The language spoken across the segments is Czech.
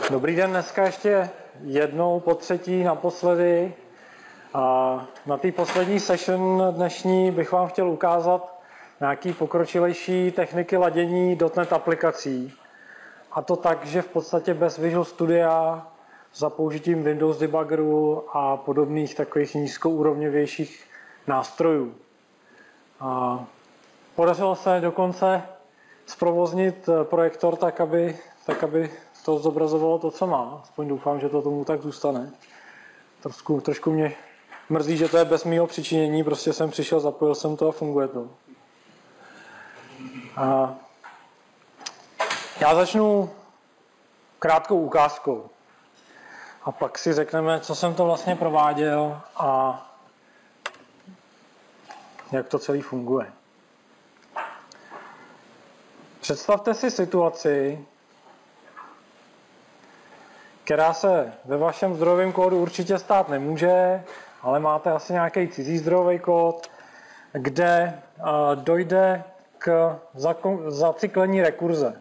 Dobrý den, dneska ještě jednou, po třetí, naposledy. A na té poslední session dnešní bych vám chtěl ukázat nějaký pokročilejší techniky ladění .NET aplikací. A to tak, že v podstatě bez Visual Studia za použitím Windows Debuggeru a podobných takových nízkoúrovňovějších nástrojů. A podařilo se dokonce zprovoznit projektor tak, aby to zobrazovalo to, co má. Aspoň doufám, že to tomu tak zůstane. Trošku mě mrzí, že to je bez mýho přičinění. Prostě jsem přišel, zapojil jsem to a funguje to. A já začnu krátkou ukázkou. A pak si řekneme, co jsem to vlastně prováděl a jak to celé funguje. Představte si situaci, která se ve vašem zdrojovém kódu určitě stát nemůže, ale máte asi nějaký cizí zdrojový kód, kde dojde k zacyklení rekurze.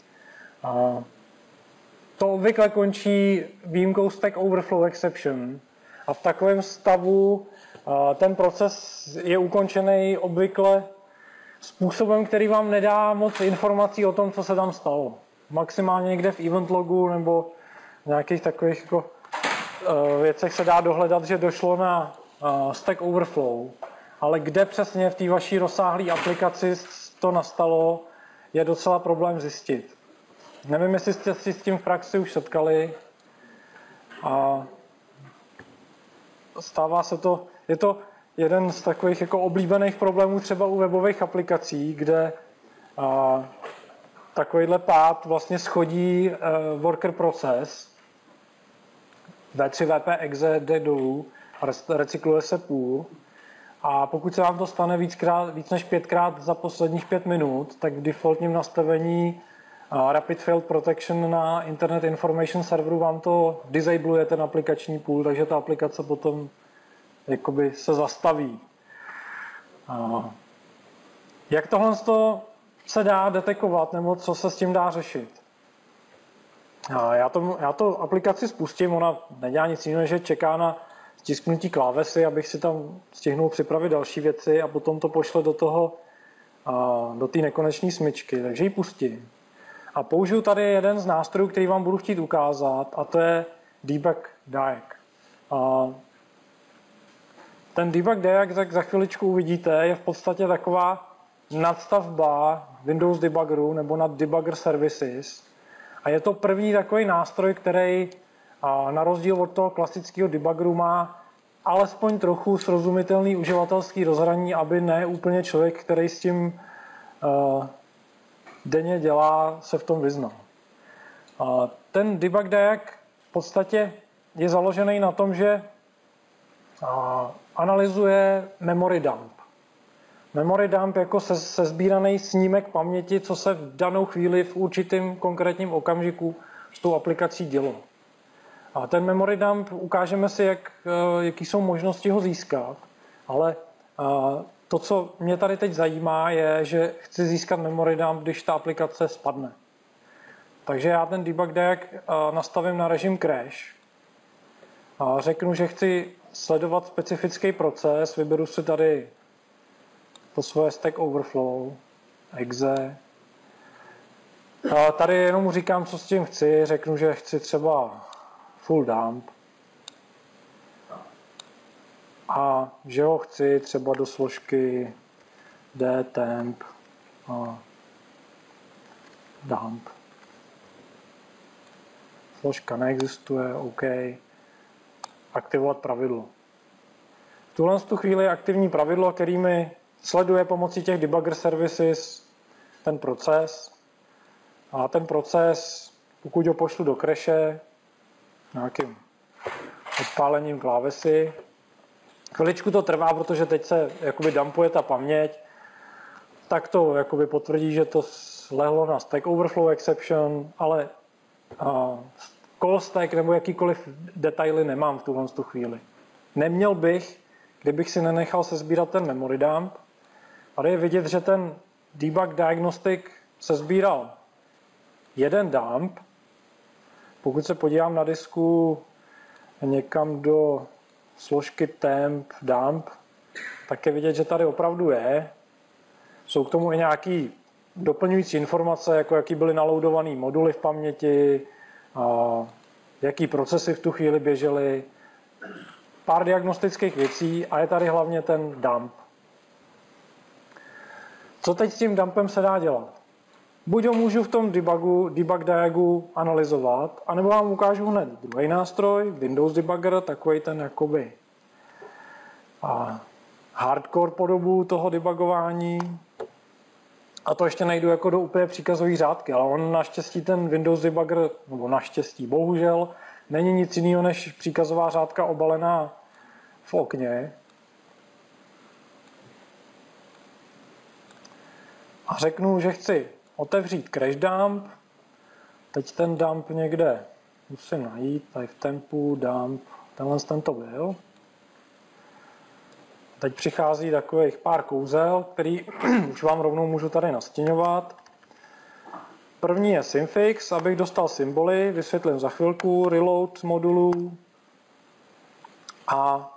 To obvykle končí výjimkou Stack Overflow Exception a v takovém stavu ten proces je ukončený obvykle způsobem, který vám nedá moc informací o tom, co se tam stalo. Maximálně někde v event logu nebo v nějakých takových jako, věcech se dá dohledat, že došlo na Stack Overflow, ale kde přesně v té vaší rozsáhlé aplikaci to nastalo, je docela problém zjistit. Nevím, jestli jste si s tím v praxi už setkali. A stává se to, je to jeden z takových jako oblíbených problémů třeba u webových aplikací, kde takovýhle pád vlastně schodí worker process, V3 VP exe jde dolů, recykluje se půl. A pokud se vám to stane víc než 5krát za posledních 5 minut, tak v defaultním nastavení Rapid Failed Protection na Internet Information Serveru vám to disabluje ten aplikační půl, takže ta aplikace potom jakoby se zastaví. Jak tohle se dá detekovat, nebo co se s tím dá řešit? Já to aplikaci spustím, ona nedělá nic jiného, že čeká na stisknutí klávesy, abych si tam stihnul připravit další věci a potom to pošle do té nekonečné smyčky, takže ji pustím. A použiju tady jeden z nástrojů, který vám budu chtít ukázat, a to je Debug Diag. Ten Debug Diag, jak za chviličku uvidíte, je v podstatě taková nadstavba Windows Debuggeru nebo nad Debugger Services. A je to první takový nástroj, který na rozdíl od toho klasického debuggeru má alespoň trochu srozumitelný uživatelský rozhraní, aby ne úplně člověk, který s tím denně dělá, se v tom vyznal. Ten Debug Diag v podstatě je založený na tom, že analyzuje memory dump. Memory dump jako sesbíraný snímek paměti, co se v danou chvíli v určitém konkrétním okamžiku s tou aplikací dělo. A ten memory dump ukážeme si, jaký jsou možnosti ho získat, ale to, co mě tady teď zajímá, je, že chci získat memory dump, když ta aplikace spadne. Takže já ten Debug Diag nastavím na režim crash. A řeknu, že chci sledovat specifický proces, vyberu si tady to svoje Stack Overflow, exe. A tady jenom říkám, co s tím chci, řeknu, že chci třeba full dump. A že ho chci třeba do složky dtemp a dump. Složka neexistuje, OK. Aktivovat pravidlo. V tuhle chvíli je aktivní pravidlo, který mi sleduje pomocí těch debugger services ten proces. A ten proces, pokud ho pošlu do crashe, nějakým odpálením klávesy, chviličku to trvá, protože teď se jakoby dumpuje ta paměť, tak to jakoby potvrdí, že to lehlo na Stack Overflow Exception, ale call stack nebo jakýkoliv detaily nemám v tuhle chvíli. Neměl bych, kdybych si nenechal sesbírat ten memory dump. Tady je vidět, že ten debug diagnostic sesbíral jeden dump, pokud se podívám na disku někam do složky temp, dump, tak je vidět, že tady opravdu je. Jsou k tomu i nějaký doplňující informace, jako jaký byly naloadované moduly v paměti, jaký procesy v tu chvíli běžely, pár diagnostických věcí a je tady hlavně ten dump. Co teď s tím dumpem se dá dělat? Buď ho můžu v tom debug diagu analyzovat, anebo vám ukážu hned druhý nástroj, Windows Debugger, takový ten jakoby hardcore podobu toho debugování. A to ještě nejdu jako do úplně příkazové řádky, ale on naštěstí ten Windows Debugger, nebo naštěstí, bohužel, není nic jiného než příkazová řádka obalená v okně. A řeknu, že chci otevřít crash dump. Teď ten dump někde musím najít, tady v tempu dump, ten to byl. Teď přichází takových pár kouzel, který už vám rovnou můžu tady nastěňovat. První je Symfix, abych dostal symboly, vysvětlím za chvilku, reload modulů a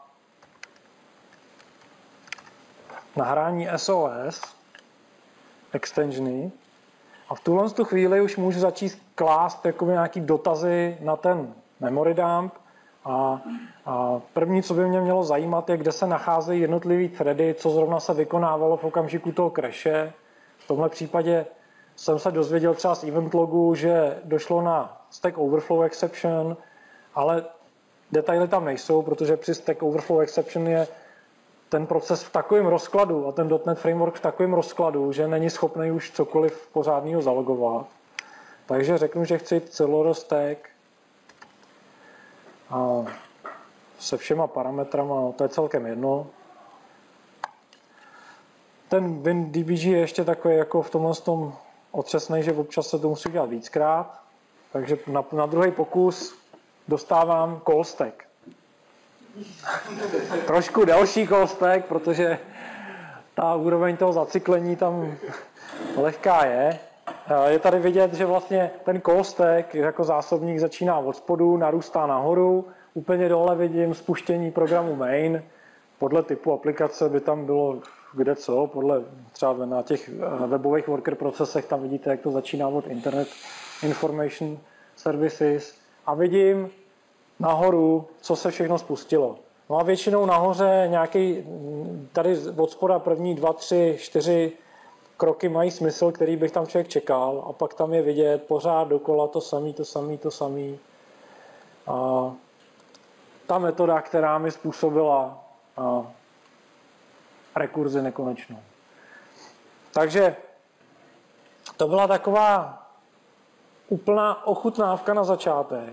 nahrání SOS, extensiony. A v tuhle chvíli už můžu začít klást jakoby nějaký dotazy na ten memory dump. A první, co by mě mělo zajímat, je, kde se nacházejí jednotlivý thready, co zrovna se vykonávalo v okamžiku toho crashe. V tomhle případě jsem se dozvěděl třeba z event logu, že došlo na Stack Overflow exception, ale detaily tam nejsou, protože při Stack Overflow exception je ten proces v takovém rozkladu a ten .NET Framework v takovém rozkladu, že není schopný už cokoliv pořádného zalogovat. Takže řeknu, že chci celorostack a se všema parametrama, no to je celkem jedno. Ten WinDBG je ještě takový jako v tomhle tom otřesnej, že občas se to musí dělat víckrát. Takže na druhý pokus dostávám call stack. Trošku delší call stack, protože ta úroveň toho zacyklení tam lehká je. Je tady vidět, že vlastně ten call stack jako zásobník začíná od spodu, narůstá nahoru. Úplně dole vidím spuštění programu main. Podle typu aplikace by tam bylo kde co, podle třeba na těch webových worker procesech tam vidíte, jak to začíná od Internet Information Services. A vidím nahoru, co se všechno spustilo. No a většinou nahoře nějaký, tady od spoda první 2, 3, 4 kroky mají smysl, který bych tam člověk čekal a pak tam je vidět pořád dokola to samý. A ta metoda, která mi způsobila rekurzi nekonečnou. Takže to byla taková úplná ochutnávka na začátek.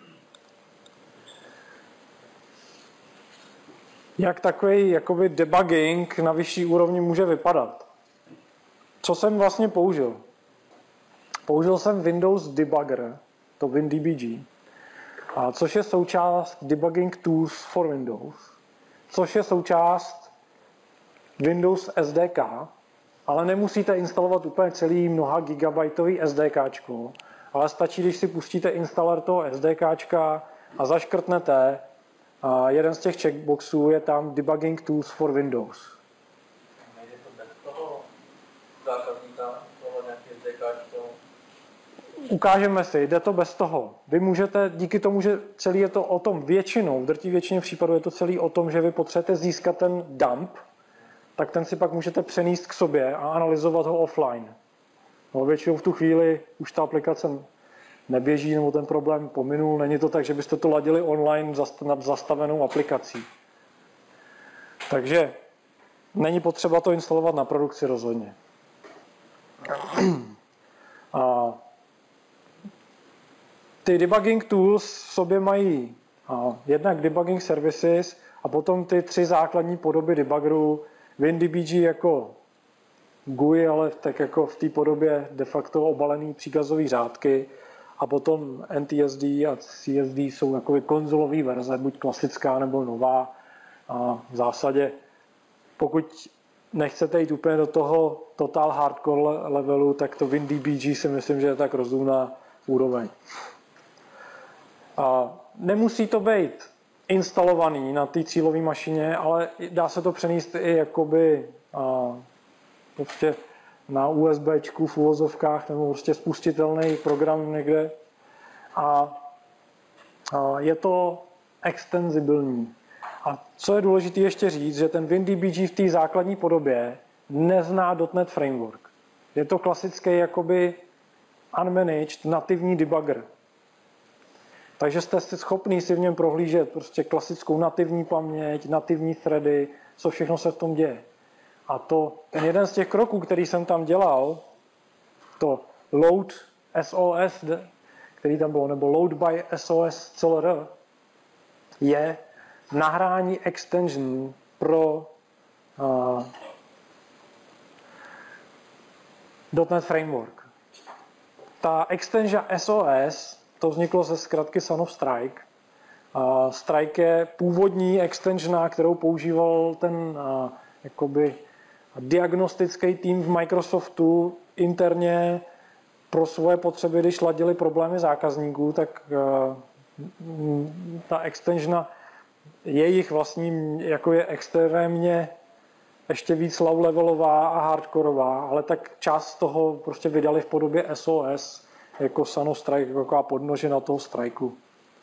Jak takový jakoby debugging na vyšší úrovni může vypadat. Co jsem vlastně použil? Použil jsem Windows Debugger, to WinDBG, což je součást Debugging Tools for Windows, což je součást Windows SDK, ale nemusíte instalovat úplně celý mnoha gigabajtový SDKčko, ale stačí, když si pustíte installer toho SDKčka a zaškrtnete jeden z těch checkboxů, je tam Debugging Tools for Windows. Nejde to bez toho zákazníka, toho nějaký SDKčko? Ukážeme si, jde to bez toho. Vy můžete, díky tomu, že celý je to o tom většinou, v drtí většině případů je to celý o tom, že vy potřebujete získat ten dump, tak ten si pak můžete přenést k sobě a analyzovat ho offline. No, většinou v tu chvíli už ta aplikace neběží, nebo ten problém pominul. Není to tak, že byste to ladili online nad zastavenou aplikací. Takže není potřeba to instalovat na produkci rozhodně. A ty debugging tools v sobě mají jednak debugging services a potom ty 3 základní podoby debuggerů. WinDBG jako GUI, ale tak jako v té podobě de facto obalený příkazové řádky a potom NTSD a CSD jsou jako konzolové verze, buď klasická nebo nová. A v zásadě, pokud nechcete jít úplně do toho total hardcore levelu, tak to WinDBG si myslím, že je tak rozumná úroveň. Nemusí to být instalovaný na té cílové mašině, ale dá se to přenést i jakoby prostě na USBčku v uvozovkách nebo prostě spustitelný program někde. A je to extenzibilní. A co je důležité ještě říct, že ten WinDBG v té základní podobě nezná .NET Framework. Je to klasický jakoby unmanaged nativní debugger. Takže jste schopný si v něm prohlížet prostě klasickou nativní paměť, nativní thready, co všechno se v tom děje. A ten jeden z těch kroků, který jsem tam dělal, to load SOS, který tam bylo, nebo load by SOS CLR, je nahrání extension pro .NET Framework. Ta extension SOS, to vzniklo ze zkratky Son of Strike. Strike je původní extension, kterou používal ten jakoby diagnostický tým v Microsoftu interně pro svoje potřeby, když ladili problémy zákazníků, tak ta extension jejich vlastní jako je extrémně ještě víc low-levelová a hardkorová, ale tak část toho prostě vydali v podobě SOS, jako Son of Strike, jako taková podnožina toho strajku.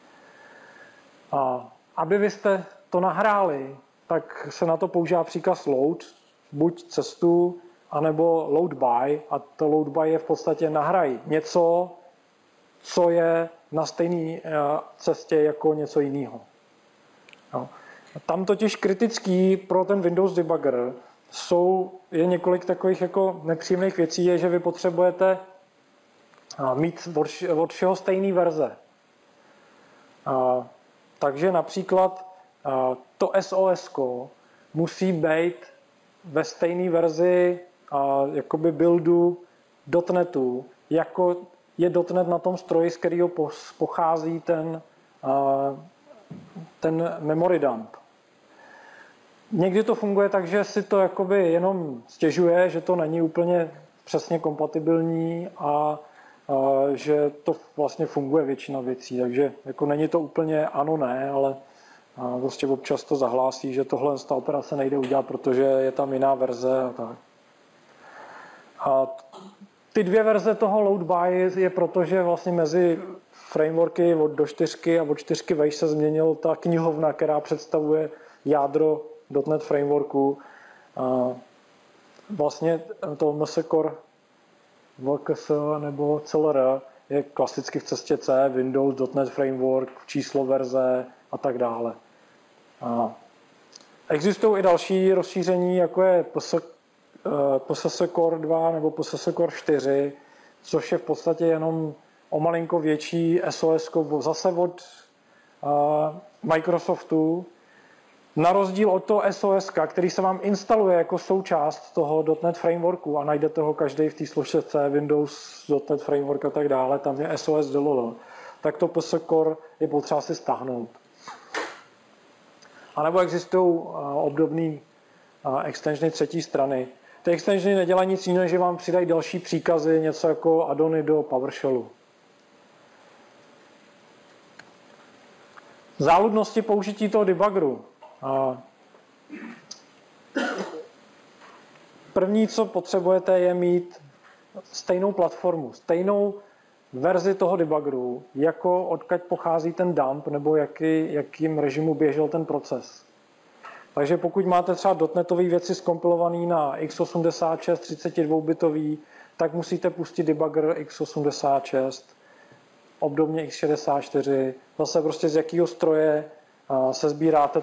A aby vy jste to nahráli, tak se na to používá příkaz load, buď cestu, anebo load by, a to load by je v podstatě nahraj něco, co je na stejné cestě jako něco jiného. No. Tam totiž kritický pro ten Windows debugger je několik takových jako nepříjemných věcí, je, že vy potřebujete mít od všeho stejné verze. Takže například to SOS musí být ve stejné verzi jakoby buildu .NETu, jako je .NET na tom stroji, z kterého pochází ten memory dump. Někdy to funguje tak, že si to jakoby jenom stěžuje, že to není úplně přesně kompatibilní a že to vlastně funguje většina věcí, takže jako není to úplně ano, ne, ale prostě občas to zahlásí, že tohle ta operace nejde udělat, protože je tam jiná verze a tak. A ty dvě verze toho load by je proto, že vlastně mezi frameworky do 4 a od 4 vejš se změnil ta knihovna, která představuje jádro .NET frameworku. Vlastně to MS Core VKS nebo CLR je klasicky v cestě C, Windows, .NET Framework, číslo verze a tak dále. Existují i další rozšíření, jako je PSS Core 2 nebo PSS Core 4, což je v podstatě jenom o malinko větší SOS, zase od Microsoftu, na rozdíl od toho SOS, který se vám instaluje jako součást toho .NET Frameworku a najdete ho každý v té složce Windows, .NET Framework a tak dále, tam je SOS DLL, tak to PS Core je potřeba si stáhnout. A nebo existují obdobné extensiony třetí strany. Ty extensiony nedělají nic jiného, že vám přidají další příkazy, něco jako addony do PowerShellu. Záludnosti použití toho debuggeru. První, co potřebujete, je mít stejnou platformu, stejnou verzi toho debuggeru, jako odkud pochází ten dump, nebo jakým režimu běžel ten proces. Takže pokud máte třeba .NETové věci skompilované na x86 32-bitový, tak musíte pustit debugger x86, obdobně x64, zase prostě z jakého stroje se sbíráte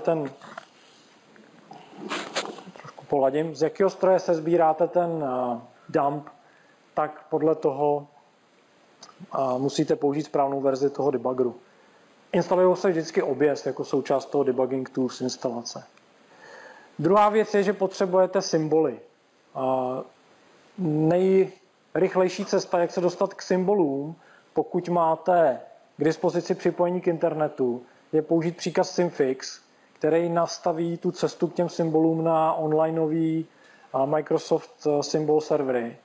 z jakého stroje se sbíráte ten dump, tak podle toho musíte použít správnou verzi toho debuggeru. Instalují se vždycky oběs jako součást toho debugging tools instalace. Druhá věc je, že potřebujete symboly. Nejrychlejší cesta, jak se dostat k symbolům, pokud máte k dispozici připojení k internetu, je použít příkaz symfix, který nastaví tu cestu k těm symbolům na onlineový Microsoft symbol servery.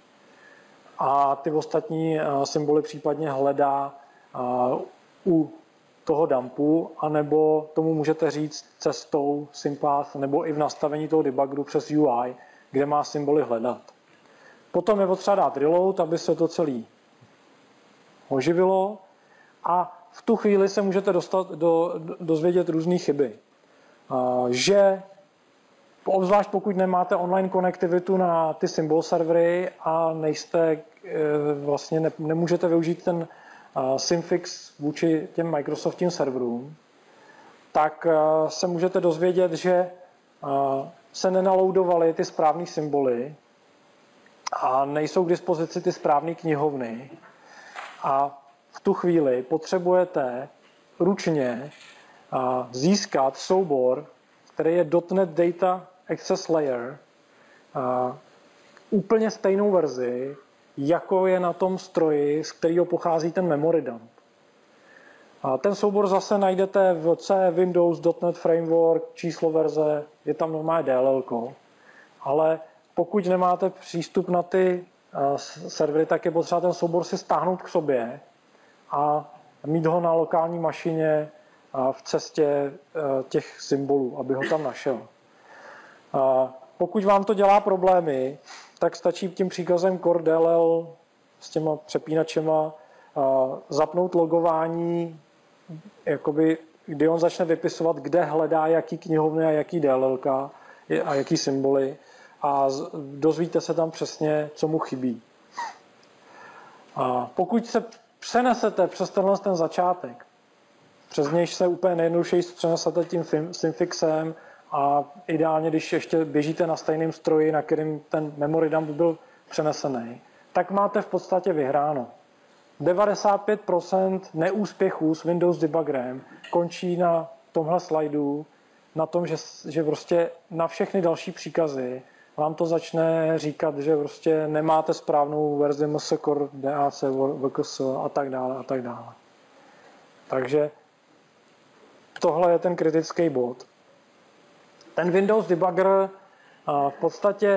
A ty ostatní symboly případně hledá u toho dumpu, anebo tomu můžete říct cestou SimPath, nebo i v nastavení toho debuggeru přes UI, kde má symboly hledat. Potom je potřeba dát reload, aby se to celé oživilo a v tu chvíli se můžete dozvědět různé chyby. Že obzvlášť pokud nemáte online konektivitu na ty symbol servery a nejste, vlastně nemůžete využít ten Symfix vůči těm Microsoftním serverům, tak se můžete dozvědět, že se nenaloudovaly ty správné symboly a nejsou k dispozici ty správné knihovny. A v tu chvíli potřebujete ručně získat soubor, který je .NET Data Access Layer, úplně stejnou verzi, jako je na tom stroji, z kterého pochází ten memory dump. A ten soubor zase najdete v C, Windows, .NET Framework, číslo verze, je tam normálně DLL, ale pokud nemáte přístup na ty servery, tak je potřeba ten soubor si stáhnout k sobě a mít ho na lokální mašině v cestě těch symbolů, aby ho tam našel. Pokud vám to dělá problémy, tak stačí tím příkazem core DLL s těma přepínačema zapnout logování, jakoby, kdy on začne vypisovat, kde hledá jaký knihovny a jaký DLLka a jaký symboly a dozvíte se tam přesně, co mu chybí. Pokud se přenesete přes ten začátek, přes nějž se úplně nejjednodušeji přenesete tím Symfixem a ideálně, když ještě běžíte na stejném stroji, na kterým ten memory dump byl přenesený, tak máte v podstatě vyhráno. 95% neúspěchů s Windows debuggerem končí na tomhle slajdu, na tom, že prostě na všechny další příkazy vám to začne říkat, že prostě nemáte správnou verzi MSCore, DAC, VKS a tak dále a tak dále. Takže tohle je ten kritický bod. Ten Windows debugger v podstatě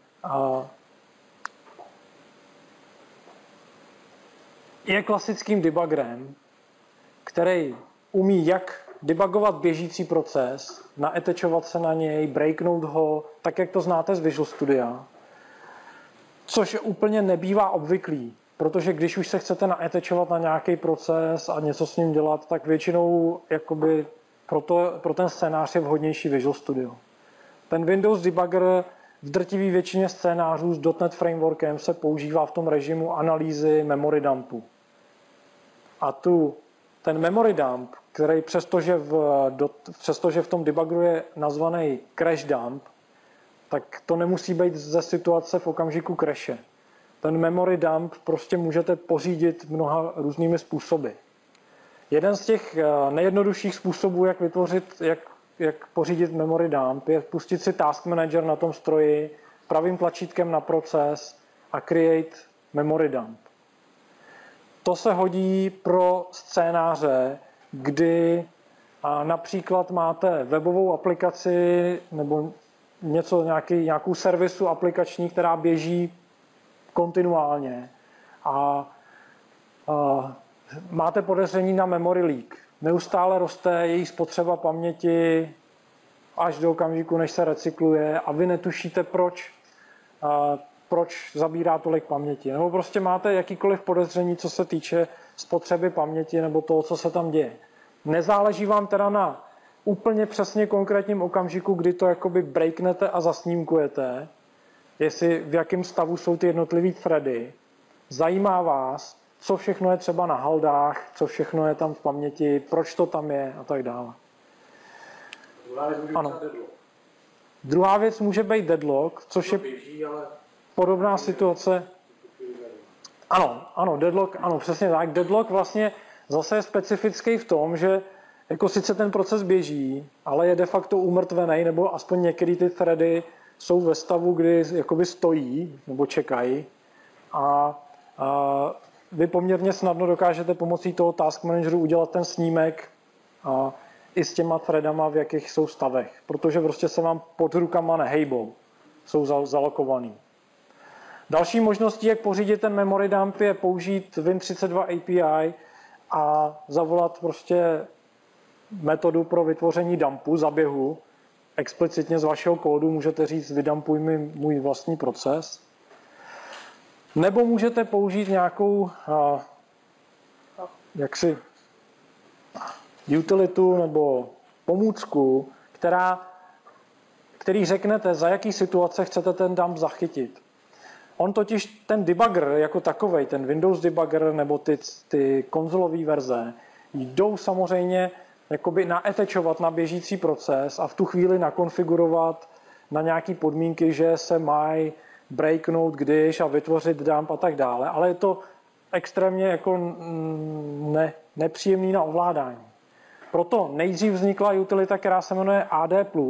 je klasickým debuggerem, který umí jak debugovat běžící proces, naetečovat se na něj, breaknout ho, tak jak to znáte z Visual Studia, což úplně nebývá obvyklý, protože když už se chcete naetečovat na nějaký proces a něco s ním dělat, tak většinou jakoby pro ten scénář je vhodnější Visual Studio. Ten Windows debugger v drtivé většině scénářů s .NET Frameworkem se používá v tom režimu analýzy memory dumpu. A ten memory dump, který přestože v tom debuggeru je nazvaný crash dump, tak to nemusí být ze situace v okamžiku crashe. Ten memory dump prostě můžete pořídit mnoha různými způsoby. Jeden z těch nejjednodušších způsobů, jak pořídit memory dump, je pustit si Task Manager na tom stroji, pravým tlačítkem na proces a create memory dump. To se hodí pro scénáře, kdy například máte webovou aplikaci nebo nějakou servisu aplikační, která běží kontinuálně a máte podezření na memory leak. Neustále roste její spotřeba paměti až do okamžiku, než se recykluje a vy netušíte, proč zabírá tolik paměti. Nebo prostě máte jakýkoliv podezření, co se týče spotřeby paměti nebo toho, co se tam děje. Nezáleží vám teda na úplně přesně konkrétním okamžiku, kdy to jakoby breaknete a zasnímkujete, jestli v jakém stavu jsou ty jednotlivý thready. Zajímá vás, co všechno je třeba na haldách, co všechno je tam v paměti, proč to tam je a tak dále. Ano. Druhá věc může být deadlock, což je podobná situace. Ano, deadlock, ano, přesně tak. Deadlock vlastně zase je specifický v tom, že jako sice ten proces běží, ale je de facto umrtvený, nebo aspoň některé ty thready jsou ve stavu, kdy jakoby stojí nebo čekají a vy poměrně snadno dokážete pomocí toho Task Manageru udělat ten snímek i s těma threadama, v jakých jsou stavech, protože prostě se vám pod rukama nehejbou, jsou zalokovaný. Další možností, jak pořídit ten memory dump, je použít Win32 API a zavolat prostě metodu pro vytvoření dumpu, zaběhu. Explicitně z vašeho kódu můžete říct, vydumpuj mi můj vlastní proces. Nebo můžete použít nějakou jaksi utilitu nebo pomůcku, který řeknete, za jaký situace chcete ten dump zachytit. On totiž, ten debugger jako takovej, ten Windows debugger nebo ty konzolové verze, jdou samozřejmě jakoby naetečovat na běžící proces a v tu chvíli nakonfigurovat na nějaké podmínky, že se mají breaknout, když a vytvořit dump a tak dále, ale je to extrémně jako nepříjemný na ovládání. Proto nejdřív vznikla utilita, která se jmenuje AD+.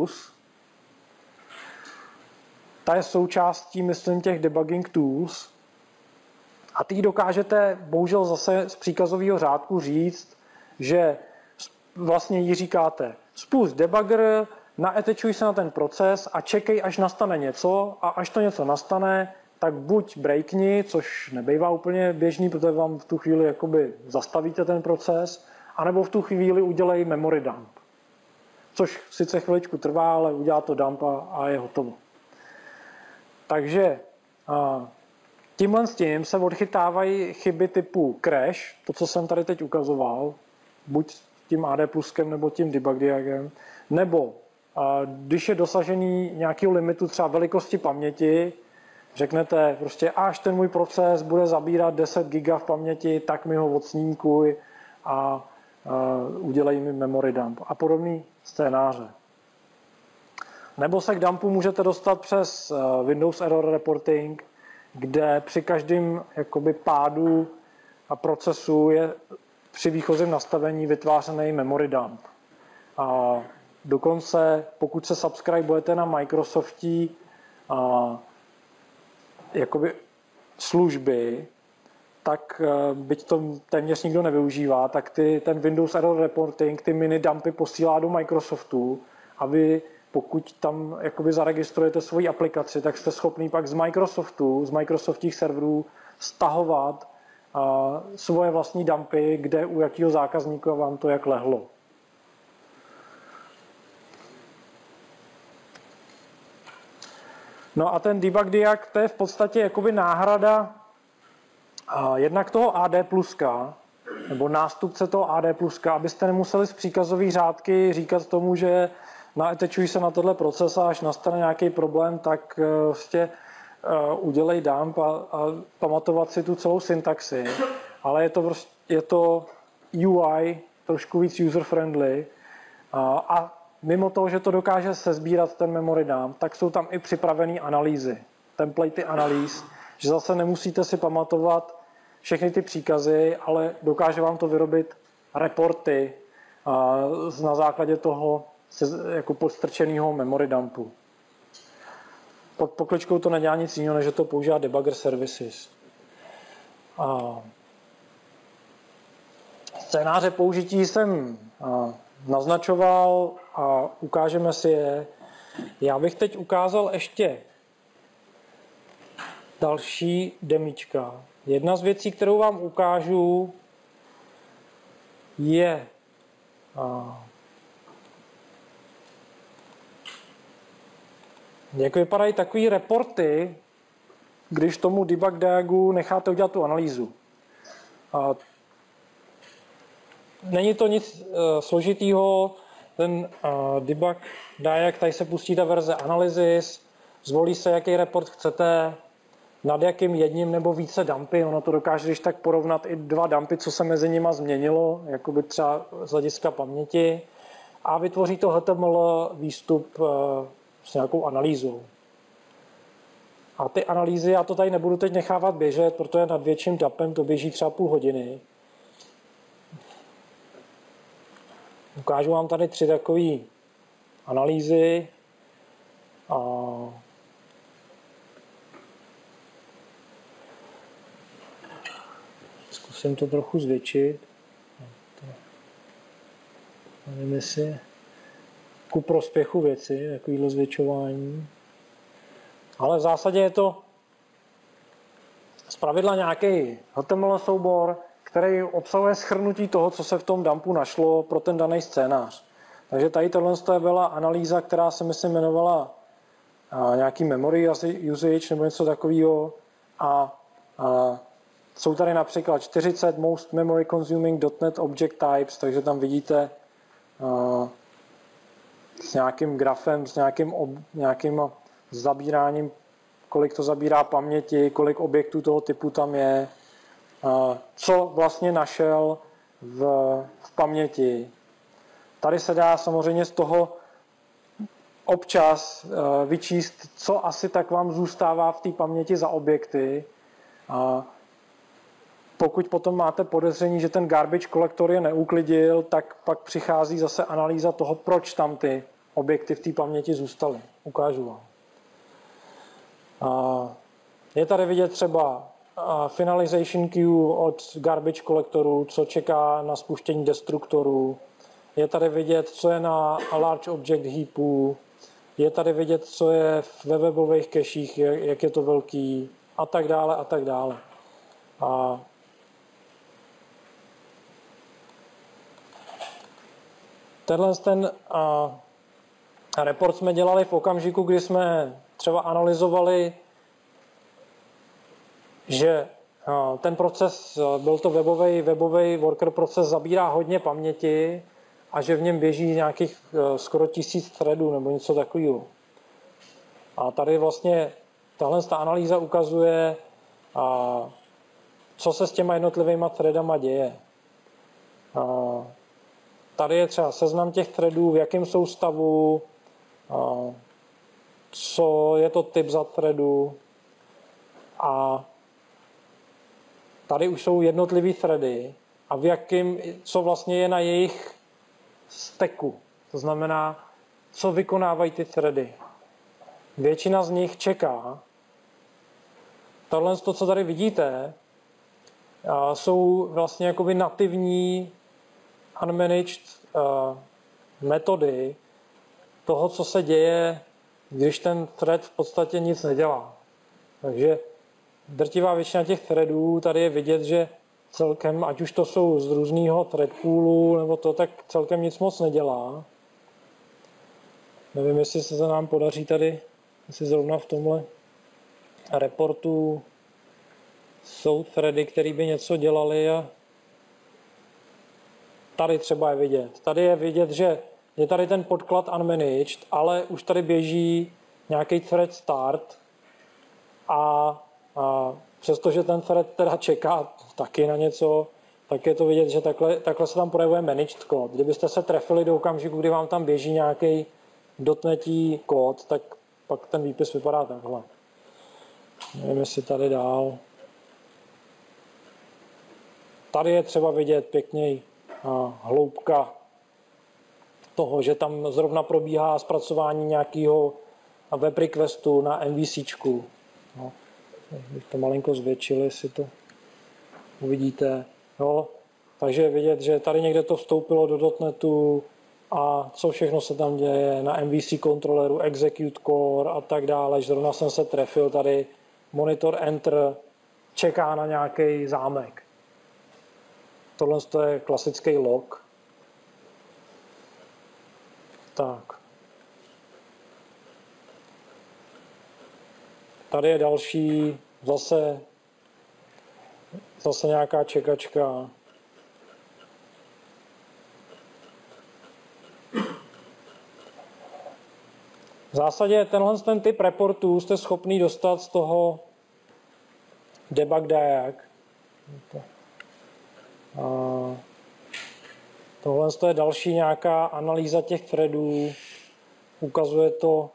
Ta je součástí, myslím, těch debugging tools. A ty dokážete, bohužel zase z příkazového řádku říct, že vlastně jí říkáte, spust debugger, naetečuj se na ten proces a čekej, až nastane něco a až to něco nastane, tak buď breakni, což nebejvá úplně běžný, protože vám v tu chvíli jakoby zastavíte ten proces, anebo v tu chvíli udělej memory dump. Což sice chviličku trvá, ale udělá to dump a je hotovo. Takže tímhle s tím se odchytávají chyby typu crash, to, co jsem tady teď ukazoval, buď tím AD pluskem nebo tím debug diagem, nebo když je dosažený nějakého limitu třeba velikosti paměti, řeknete prostě, až ten můj proces bude zabírat 10 giga v paměti, tak mi ho odsnímkuj a udělej mi memory dump a podobný scénáře. Nebo se k dumpu můžete dostat přes Windows Error Reporting, kde při každém jakoby pádu a procesu je při výchozím nastavení vytvářený memory dump. A dokonce, pokud se subscribujete na Microsoftí jakoby služby, tak byť to téměř nikdo nevyužívá, tak ten Windows Error Reporting ty mini dumpy posílá do Microsoftu a vy, pokud tam jakoby zaregistrujete svoji aplikaci, tak jste schopný pak z Microsoftích serverů stahovat svoje vlastní dumpy, kde u jakého zákazníka vám to jak lehlo. No a ten debug diag, to je v podstatě jakoby náhrada jednak toho AD+, nebo nástupce toho AD+, abyste nemuseli z příkazové řádky říkat tomu, že naetečují se na tohle proces a až nastane nějaký problém, tak vlastně udělej dump a pamatovat si tu celou syntaxi. Ale je to UI trošku víc user-friendly a mimo toho, že to dokáže sesbírat ten memory dump, tak jsou tam i připravené analýzy, templatey analýz, že zase nemusíte si pamatovat všechny ty příkazy, ale dokáže vám to vyrobit reporty na základě toho jako podstrčeného memory dumpu. Pod pokličkou to nedělá nic jiného, než že to používá debugger services. Scénáře použití jsem naznačoval a ukážeme si je. Já bych teď ukázal ještě další demíčka. Jedna z věcí, kterou vám ukážu, je jak vypadají takový reporty, když tomu debug diagu necháte udělat tu analýzu. Není to nic složitýho, ten debug diag, tady se pustí ta verze analysis, zvolí se, jaký report chcete, nad jakým jedním nebo více dumpy, ono to dokáže když tak porovnat i dva dumpy, co se mezi nimi změnilo, jakoby třeba z hlediska paměti, a vytvoří to HTML výstup s nějakou analýzou. A ty analýzy, já to tady nebudu teď nechávat běžet, protože nad větším dumpem to běží třeba půl hodiny. Ukážu vám tady 3 takové analýzy. Zkusím to trochu zvětšit. Nevím, jestli ku prospěchu věci, takovýhle zvětšování. Ale v zásadě je to zpravidla nějaký HTML soubor, který obsahuje shrnutí toho, co se v tom dumpu našlo pro ten daný scénář. Takže tady tohle byla analýza, která se myslím jmenovala nějaký memory usage nebo něco takového. A jsou tady například 40 most memory consuming .NET object types, takže tam vidíte s nějakým grafem, s nějakým zabíráním, kolik to zabírá paměti, kolik objektů toho typu tam je, co vlastně našel v paměti. Tady se dá samozřejmě z toho občas vyčíst, co asi tak vám zůstává v té paměti za objekty. Pokud potom máte podezření, že ten garbage collector je neuklidil, tak pak přichází zase analýza toho, proč tam ty objekty v té paměti zůstaly. Ukážu vám. Je tady vidět třeba finalization queue od garbage collectoru, co čeká na spuštění destruktoru. Je tady vidět, co je na large object heapu. Je tady vidět, co je ve webových caších, jak je to velký a tak dále a tak dále. Tenhle report jsme dělali v okamžiku, kdy jsme třeba analyzovali, že ten proces, byl to webový worker proces, zabírá hodně paměti a že v něm běží nějakých skoro 1000 threadů nebo něco takového. A tady vlastně tahle analýza ukazuje, co se s těma jednotlivýma threadama děje. Tady je třeba seznam těch threadů, v jakém jsou stavu, co je to typ za threadu. A tady už jsou jednotlivý thready a co vlastně je na jejich stacku. To znamená, co vykonávají ty thready. Většina z nich čeká. Tohle, co tady vidíte, jsou vlastně jakoby nativní unmanaged metody toho, co se děje, když ten thread v podstatě nic nedělá. Takže drtivá většina těch threadů, tady je vidět, že celkem, ať už to jsou z různého thread poolu, nebo to, tak celkem nic moc nedělá. Nevím, jestli se nám podaří tady, jestli zrovna v tomhle reportu jsou thready, které by něco dělali a tady třeba je vidět. Tady je vidět, že je tady ten podklad unmanaged, ale už tady běží nějaký thread start a přestože ten thread teda čeká taky na něco, tak je to vidět, že takhle se tam projevuje managed kód. Kdybyste se trefili do okamžiku, kdy vám tam běží nějaký dotnetí kód, tak pak ten výpis vypadá takhle. Nevím, jestli tady dál. Tady je třeba vidět pěkněji hloubka toho, že tam zrovna probíhá zpracování nějakého web requestu na MVCčku. No, bych to malinko zvětšil, jestli to uvidíte. No, takže je vidět, že tady někde to vstoupilo do .NETu a co všechno se tam děje na MVC kontroleru, execute core a tak dále. Zrovna jsem se trefil tady, monitor enter, čeká na nějaký zámek. Tohle je klasický log. Tak. Tady je další, zase nějaká čekačka. V zásadě ten typ reportů jste schopný dostat z toho debug diag. Tohle je další nějaká analýza těch threadů. Ukazuje to,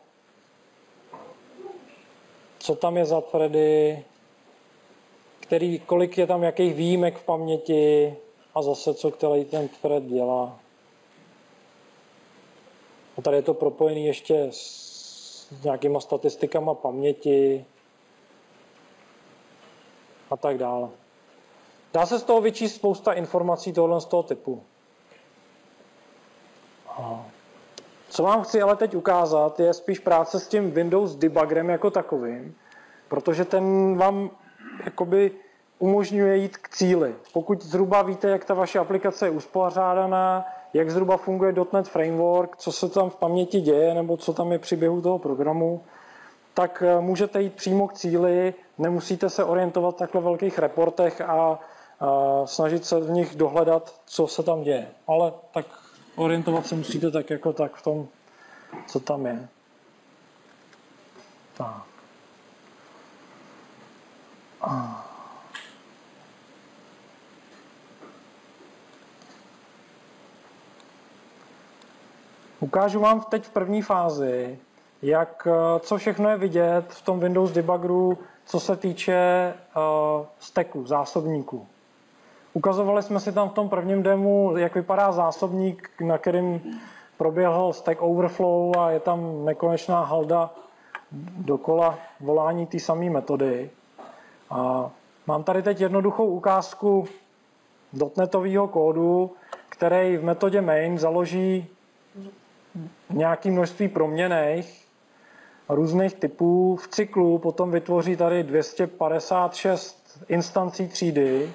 co tam je za thready, kolik je tam jakých výjimek v paměti a zase, co který ten thread dělá. A tady je to propojené ještě s nějakýma statistikama paměti a tak dále. Dá se z toho vyčíst spousta informací z toho typu. Co vám chci ale teď ukázat, je spíš práce s tím Windows debuggerem jako takovým, protože ten vám jakoby umožňuje jít k cíli. Pokud zhruba víte, jak ta vaše aplikace je uspořádaná, jak zhruba funguje .NET Framework, co se tam v paměti děje, nebo co tam je při běhu toho programu, tak můžete jít přímo k cíli, nemusíte se orientovat v takhle velkých reportech a snažit se v nich dohledat, co se tam děje. Ale tak orientovat se musíte tak jako tak v tom, co tam je. Tak. Ukážu vám teď v první fázi, co všechno je vidět v tom Windows Debuggeru, co se týče stacku, zásobníku. Ukazovali jsme si tam v tom prvním demo, jak vypadá zásobník, na kterým proběhl Stack Overflow a je tam nekonečná halda dokola volání té samé metody. A mám tady teď jednoduchou ukázku .NETového kódu, který v metodě main založí nějaké množství proměnných různých typů v cyklu, potom vytvoří tady 256 instancí třídy,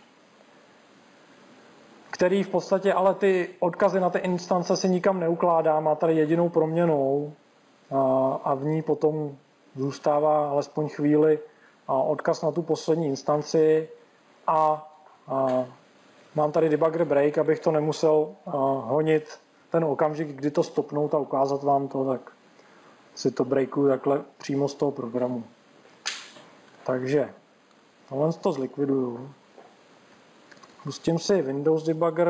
který v podstatě ale ty odkazy na ty instance si nikam neukládá, má tady jedinou proměnou a v ní potom zůstává alespoň chvíli odkaz na tu poslední instanci a mám tady debugger break, abych to nemusel honit ten okamžik, kdy to stopnout a ukázat vám to, tak si to breakuju takhle přímo z toho programu. Takže tohle to zlikviduju. Pustím si Windows Debugger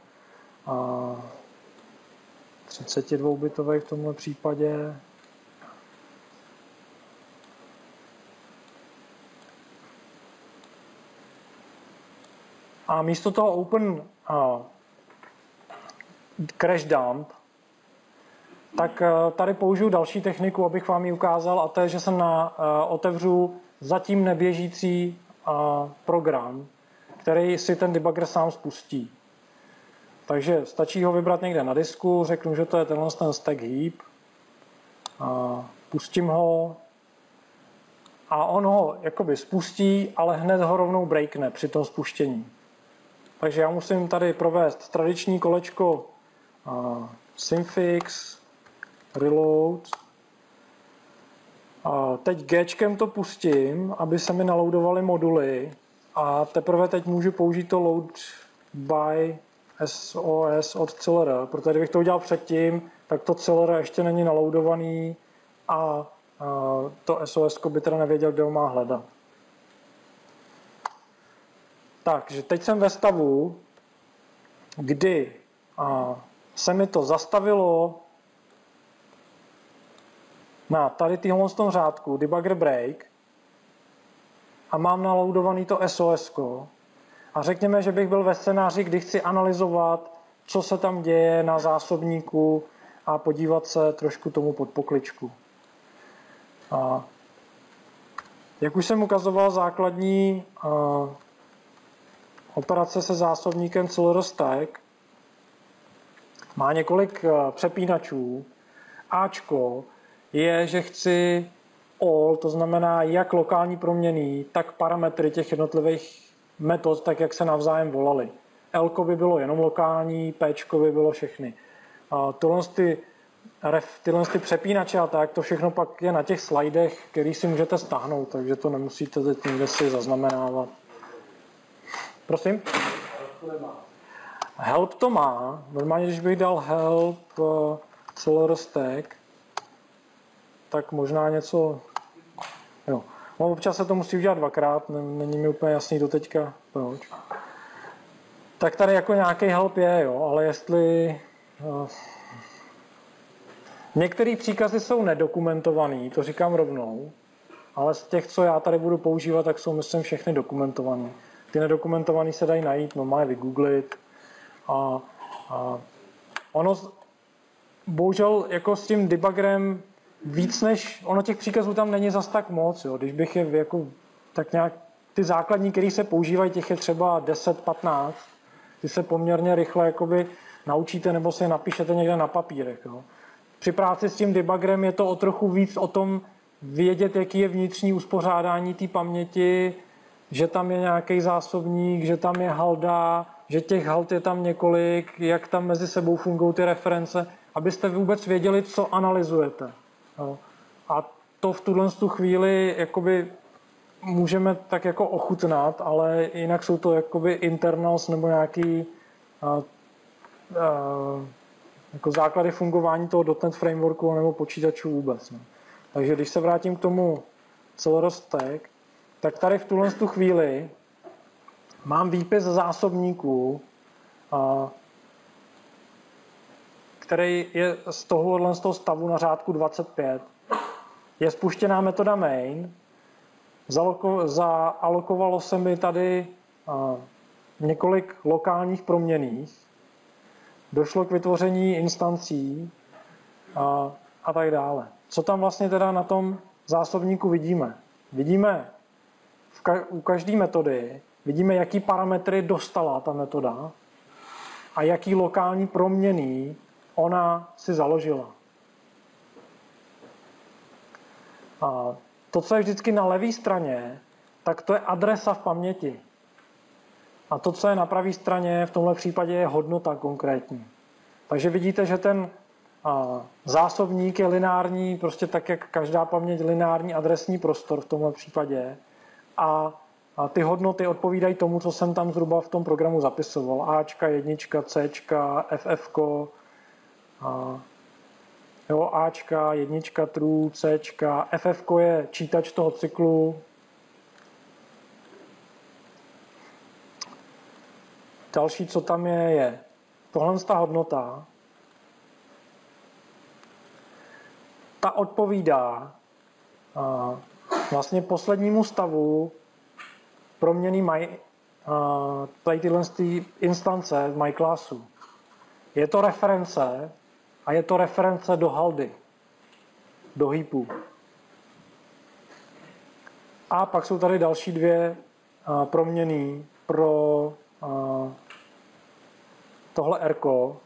32-bitový v tomhle případě. A místo toho open crash dump, tak tady použiju další techniku, abych vám ji ukázal, a to je, že se otevřu zatím neběžící program, který si ten debugger sám spustí. Takže stačí ho vybrat někde na disku, řeknu, že to je ten stack heap, pustím ho a on ho jakoby spustí, ale hned ho rovnou breakne při tom spuštění. Takže já musím tady provést tradiční kolečko Symfix, reload. Teď Gčkem to pustím, aby se mi naloadovaly moduly a teprve teď můžu použít to load by SOS od CLR, protože kdybych to udělal předtím, tak to CLR ještě není naloadovaný a to SOS by teda nevěděl, kde ho má hledat. Takže teď jsem ve stavu, kdy se mi to zastavilo na tady téhle řádku debugger break a mám naloadovaný to SOS. A řekněme, že bych byl ve scénáři, kdy chci analyzovat, co se tam děje na zásobníku a podívat se trošku tomu pod pokličku. Jak už jsem ukazoval, základní operace se zásobníkem CLR stack má několik přepínačů. Ačko je, že chci all, to znamená jak lokální proměnný, tak parametry těch jednotlivých metod, tak jak se navzájem volali. L by bylo jenom lokální, P by bylo všechny. Tyhle přepínače a tak, to všechno pak je na těch slidech, který si můžete stáhnout, takže to nemusíte teď někde si zaznamenávat. Prosím? Help to má. Normálně, když bych dal help CLR stack, tak možná něco... Jo. No, občas se to musí udělat dvakrát, není mi úplně jasný doteďka proč. Tak tady jako nějaký help je, jo, ale jestli... Některé příkazy jsou nedokumentované, to říkám rovnou, ale z těch, co já tady budu používat, tak jsou, myslím, všechny dokumentované. Ty nedokumentované se dají najít, má je vygooglit. Ono, bohužel, jako s tím debuggerem víc než, ono těch příkazů tam není zas tak moc, jo. Když bych je jako, tak nějak, ty základní, které se používají, těch je třeba 10-15, ty se poměrně rychle jakoby naučíte nebo si je napíšete někde na papírech, jo. Při práci s tím debuggerem je to o trochu víc o tom vědět, jaký je vnitřní uspořádání té paměti, že tam je nějaký zásobník, že tam je halda, že těch hald je tam několik, jak tam mezi sebou fungují ty reference, abyste vůbec věděli, co analyzujete. Jo. A to v tu chvíli jakoby můžeme tak jako ochutnat, ale jinak jsou to jakoby internals nebo nějaký jako základy fungování toho .NET frameworku nebo počítačů vůbec. No. Takže když se vrátím k tomu celorostek, tak tady v tu chvíli mám výpis zásobníků, který je z toho stavu na řádku 25. Je spuštěná metoda main, zaalokovalo se mi tady několik lokálních proměnných, došlo k vytvoření instancí a tak dále. Co tam vlastně teda na tom zásobníku vidíme? Vidíme u každé metody, vidíme, jaký parametry dostala ta metoda a jaký lokální proměnný ona si založila. A to, co je vždycky na levé straně, tak to je adresa v paměti. A to, co je na pravé straně, v tomhle případě je hodnota konkrétní. Takže vidíte, že ten zásobník je lineární, prostě tak, jak každá paměť, lineární adresní prostor v tomhle případě. A ty hodnoty odpovídají tomu, co jsem tam zhruba v tom programu zapisoval. Ačka, jednička, Cčka, FFko, Ačka, jednička, true, Cčka, FFko je čítač toho cyklu. Další, co tam je tohle ta hodnota. Ta odpovídá vlastně poslednímu stavu proměny tyhle instance v myclassu. Je to reference a je to reference do haldy, do heapu. A pak jsou tady další dvě proměny pro tohle R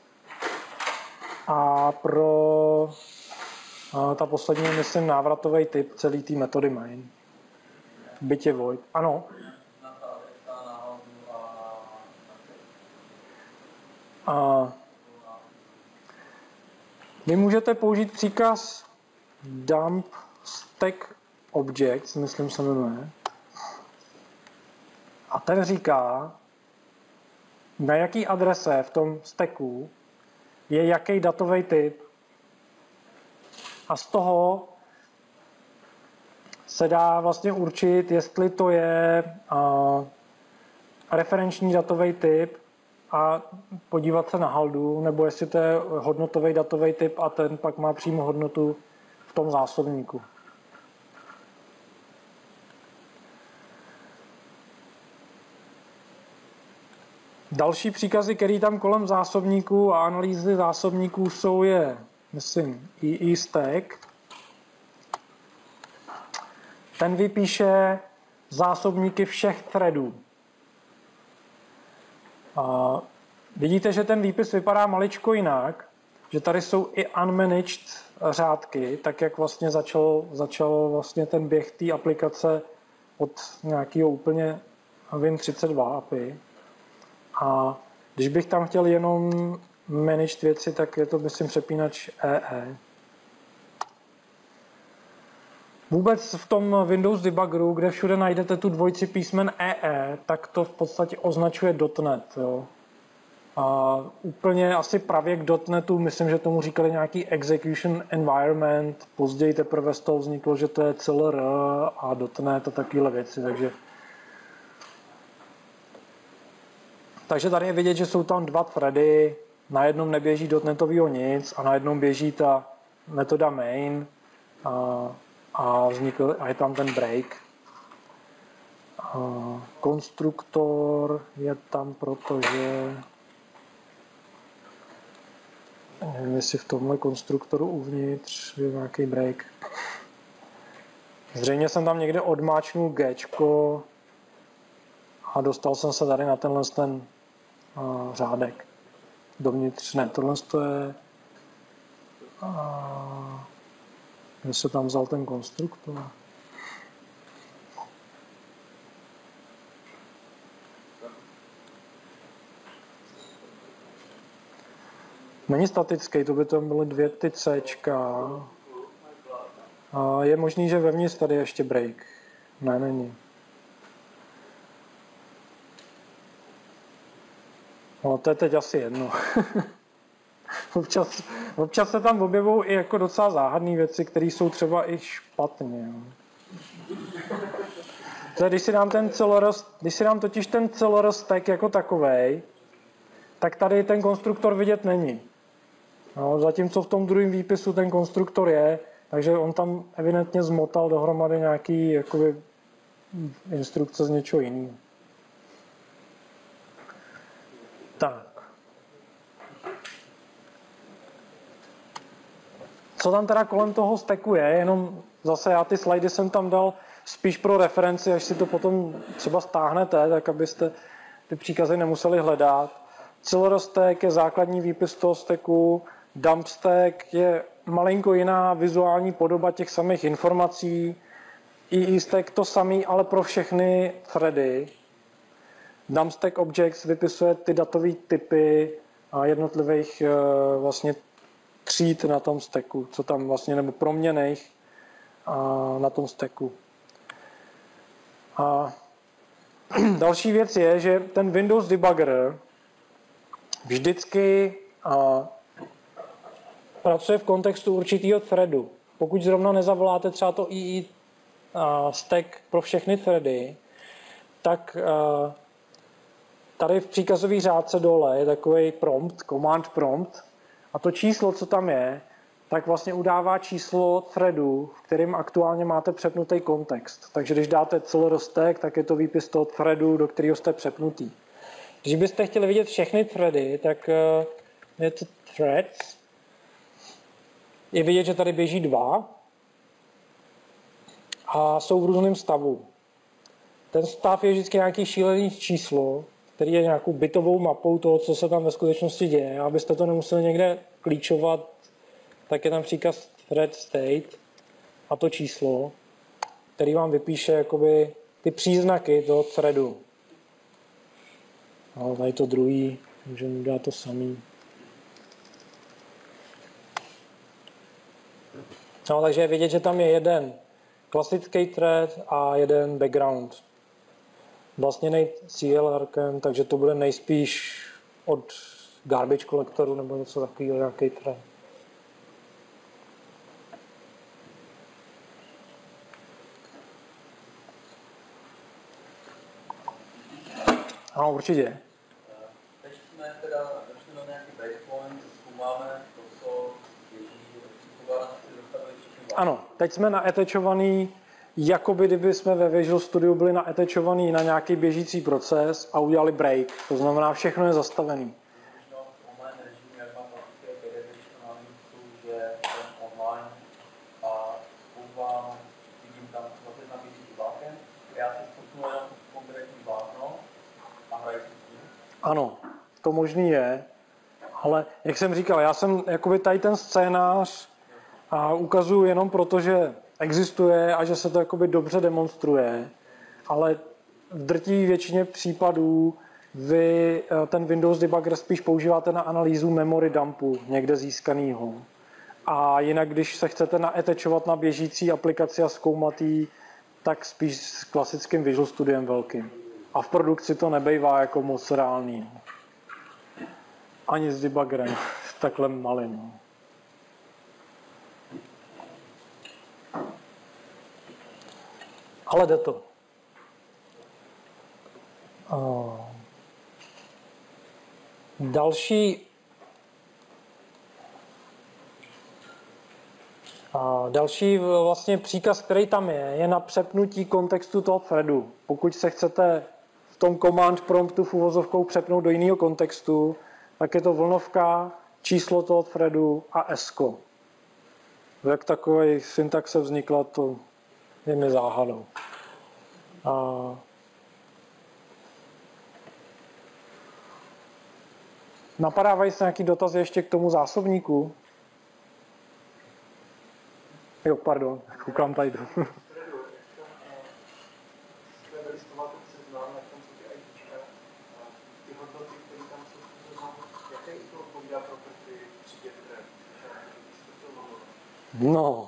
a pro ta poslední, myslím, návratový typ celý té metody main. Bytě void. Ano. Vy můžete použít příkaz dump stack objects, myslím se jmenuje. A ten říká, na jaký adrese v tom stacku je jaký datový typ. A z toho se dá vlastně určit, jestli to je referenční datový typ a podívat se na haldu, nebo jestli to je hodnotový datový typ a ten pak má přímo hodnotu v tom zásobníku. Další příkazy, které tam kolem zásobníků a analýzy zásobníků jsou, je, myslím, stack. Ten vypíše zásobníky všech threadů. Vidíte, že ten výpis vypadá maličko jinak, že tady jsou i unmanaged řádky, tak jak vlastně začal vlastně ten běh té aplikace od nějakého úplně Win32 API. A když bych tam chtěl jenom managed věci, tak je to, myslím, přepínač EE. Vůbec v tom Windows debuggeru, kde všude najdete tu dvojici písmen EE, tak to v podstatě označuje .NET. Jo. A úplně asi pravěk .NETu, myslím, že tomu říkali nějaký execution environment, později teprve z toho vzniklo, že to je CLR a .NET a takovéhle věci, Takže tady je vidět, že jsou tam dva thready, na jednom neběží .NETovýho nic a na jednom běží ta metoda main a je tam ten break. Konstruktor je tam, protože nevím, jestli v tomhle konstruktoru uvnitř je nějaký break. Zřejmě jsem tam někde odmáčnul Gčko a dostal jsem se tady na tenhle řádek. Dovnitř, ne, tohle je kde se tam vzal ten konstruktor. Není statický, to by tam byly 2 ty Cčka. A je možný, že vevnitř tady je ještě break. Ne, není. No, to je teď asi jedno. občas se tam objevují i jako docela záhadné věci, které jsou třeba i špatně. Když si dám totiž ten celorostek jako takovej, tak tady ten konstruktor vidět není. No, zatímco v tom druhém výpisu ten konstruktor je, takže on tam evidentně zmotal dohromady nějaký jakoby, instrukce z něčeho jiného. Tak. Co tam teda kolem toho stacku je, jenom zase já ty slidy jsem tam dal spíš pro referenci, až si to potom třeba stáhnete, tak abyste ty příkazy nemuseli hledat. Celorostek je základní výpis toho stacku, dump stack je malinko jiná vizuální podoba těch samých informací, EE stack to samý, ale pro všechny thready. Dump stack objects vypisuje ty datové typy a jednotlivých vlastně tříd na tom stacku, co tam vlastně, nebo proměnných na tom stacku. A další věc je, že ten Windows Debugger vždycky pracuje v kontextu určitého threadu. Pokud zrovna nezavoláte třeba to EE stack pro všechny thready, tak tady v příkazové řádce dole je takový prompt, command prompt, a to číslo, co tam je, tak vlastně udává číslo threadu, v kterém aktuálně máte přepnutý kontext. Takže když dáte celorostek, tak je to výpis toho threadu, do kterého jste přepnutý. Když byste chtěli vidět všechny thready, tak je to threads. Je vidět, že tady běží 2 a jsou v různém stavu. Ten stav je vždycky nějaký šílený číslo, který je nějakou bitovou mapou toho, co se tam ve skutečnosti děje. A abyste to nemuseli někde klíčovat, tak je tam příkaz thread state a to číslo, který vám vypíše jakoby ty příznaky toho threadu. No, tady to druhý, můžeme udělat to samý. No, takže je vidět, že tam je jeden klasický thread a jeden background. Vlastněný CLR-kem, takže to bude nejspíš od garbage kolektoru nebo něco takového, nějaký thread. Ano, určitě. Teď jsme teda došli na nějaký breakpoint, zkoumáme to, co běží, ano, teď jsme naetečovaný, jakoby kdyby jsme ve Visual Studio byli naetečovaný na nějaký běžící proces a udělali break. To znamená, všechno je zastavený. Ano, to možný je, ale jak jsem říkal, já jsem jakoby tady ten scénář a ukazuju jenom proto, že existuje a že se to jakoby dobře demonstruje, ale v drtivé většině případů vy ten Windows Debugger spíš používáte na analýzu memory dumpu někde získaného. A jinak, když se chcete naetečovat na běžící aplikaci a zkoumat jí, tak spíš s klasickým Visual Studiem velkým. A v produkci to nebejvá jako moc reálný. Ani s debuggerem, takhle malým. Ale jde to. Další vlastně příkaz, který tam je na přepnutí kontextu toho threadu. Pokud se chcete v tom command promptu v uvozovkou přepnout do jiného kontextu, tak je to vlnovka, číslo toho threadu a esko. Jak takový syntaxe vznikla, to je mi záhadou. Napadávají se nějaký dotazy ještě k tomu zásobníku? Jo, pardon, koukám tady. No.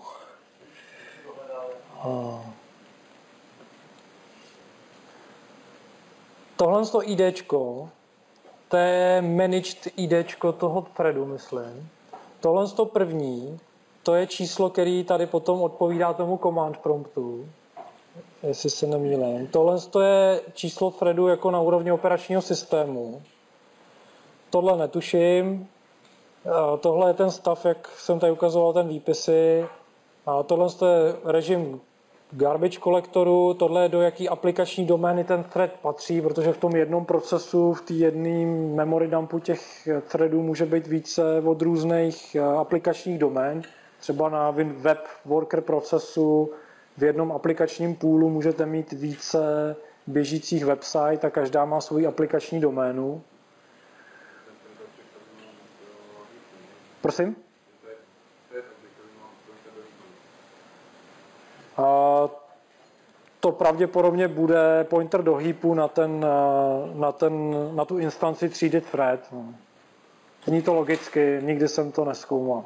Tohle to IDčko, to je managed IDčko toho threadu, myslím. Tohle to první, to je číslo, který tady potom odpovídá tomu command promptu, jestli se nemýlím. Tohle to je číslo threadu jako na úrovni operačního systému. Tohle netuším. Tohle je ten stav, jak jsem tady ukazoval, ten výpisy. A tohle je režim garbage kolektoru, tohle je do jaký aplikační domény ten thread patří, protože v tom jednom procesu, v té jedné memory dumpu těch threadů může být více od různých aplikačních domén. Třeba na web worker procesu v jednom aplikačním poolu můžete mít více běžících website a každá má svou aplikační doménu. Prosím? To pravděpodobně bude pointer do heapu na tu instanci třídy thread. Není to logicky, nikdy jsem to nezkoumal.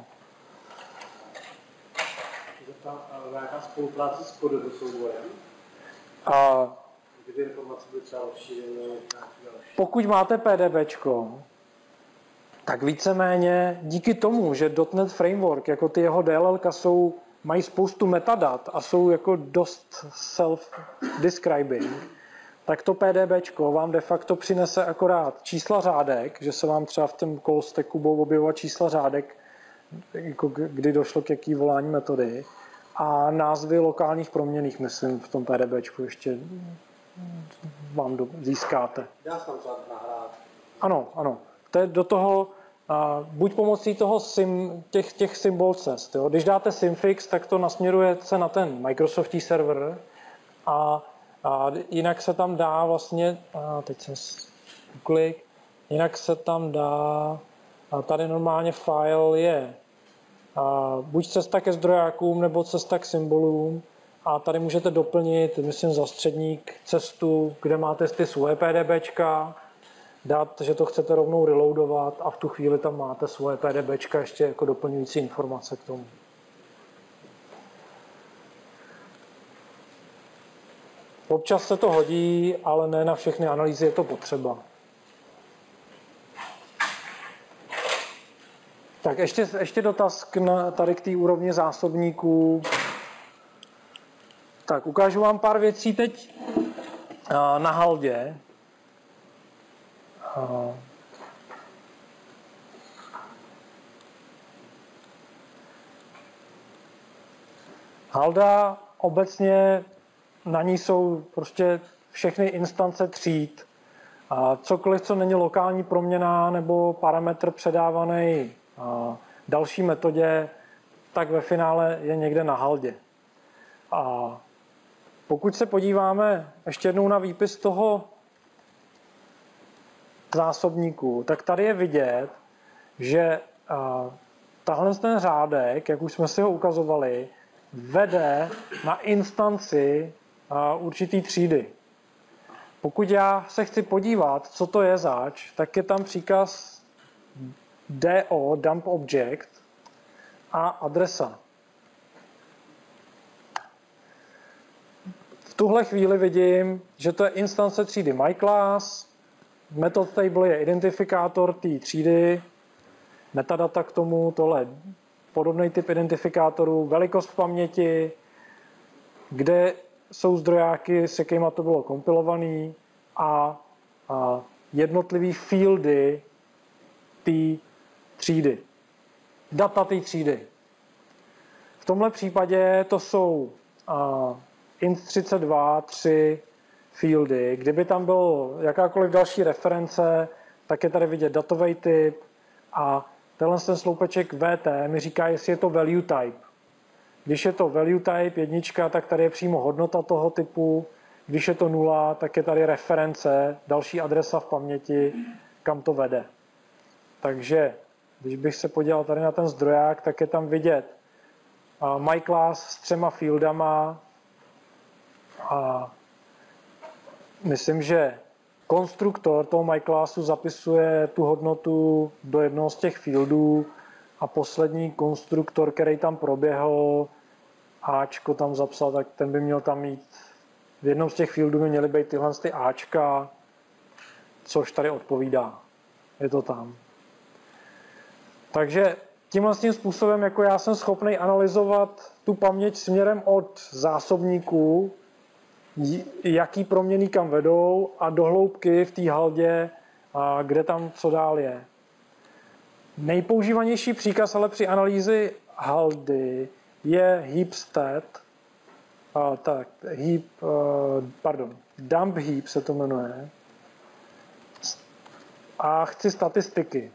Nějaká spolupráce s kodovým souborem? Kdy informace by třeba rozšířeny? Pokud máte PDBčko, tak víceméně díky tomu, že .NET Framework, jako ty jeho DLLka mají spoustu metadat a jsou jako dost self-describing, tak to PDBčko vám de facto přinese akorát čísla řádek, že se vám třeba v tom call stacku budou objevovat čísla řádek, jako kdy došlo k jaký volání metody, a názvy lokálních proměnných, myslím, v tom PDBčku ještě vám získáte. Dá se tam třeba nahrát. Ano. To je do toho, buď pomocí toho těch symbol cest. Jo. Když dáte symfix, tak to nasměruje se na ten Microsoftí server a jinak se tam dá vlastně, teď jsem klik, jinak se tam dá, tady normálně file je buď cesta ke zdrojákům nebo cesta k symbolům a tady můžete doplnit, myslím, zastředník, cestu, kde máte ty svoje PDBčka, dát, že to chcete rovnou reloadovat a v tu chvíli tam máte svoje PDBčka ještě jako doplňující informace k tomu. Občas se to hodí, ale ne na všechny analýzy je to potřeba. Tak ještě dotaz tady k té úrovni zásobníků. Tak, ukážu vám pár věcí teď na haldě. Halda obecně na ní jsou prostě všechny instance tříd. Cokoliv, co není lokální proměna nebo parametr předávaný další metodě, tak ve finále je někde na haldě. A pokud se podíváme ještě jednou na výpis toho zásobníku, tak tady je vidět, že tahle ten řádek, jak už jsme si ho ukazovali, vede na instanci určitý třídy. Pokud já se chci podívat, co to je zač, tak je tam příkaz DO, dump object, a adresa. V tuhle chvíli vidím, že to je instance třídy myClass, method table je identifikátor té třídy, metadata k tomu, tohle je podobný typ identifikátorů, velikost v paměti, kde jsou zdrojáky, s jakýma to bylo kompilované a jednotlivý fieldy té třídy. Data té třídy. V tomhle případě to jsou int32, 3 fieldy. Kdyby tam byl jakákoliv další reference, tak je tady vidět datový typ a tenhle ten sloupeček VT mi říká, jestli je to value type. Když je to value type 1, tak tady je přímo hodnota toho typu. Když je to 0, tak je tady reference, další adresa v paměti, kam to vede. Takže když bych se podíval tady na ten zdroják, tak je tam vidět myClass s 3 fieldama a myslím, že konstruktor toho myClassu zapisuje tu hodnotu do jednoho z těch fieldů A poslední konstruktor, který tam proběhl, Ačko tam zapsal, tak ten by měl tam mít, v jednom z těch fieldů by měly být tyhle ty Ačka, což tady odpovídá. Je to tam. Takže tímhle tím způsobem, jako já jsem schopný analyzovat tu paměť směrem od zásobníků, jaký proměny kam vedou a do hloubky v té haldě, kde tam co dál je. Nejpoužívanější příkaz ale při analýze haldy je heapstat, dump heap se to jmenuje. A chci statistiky.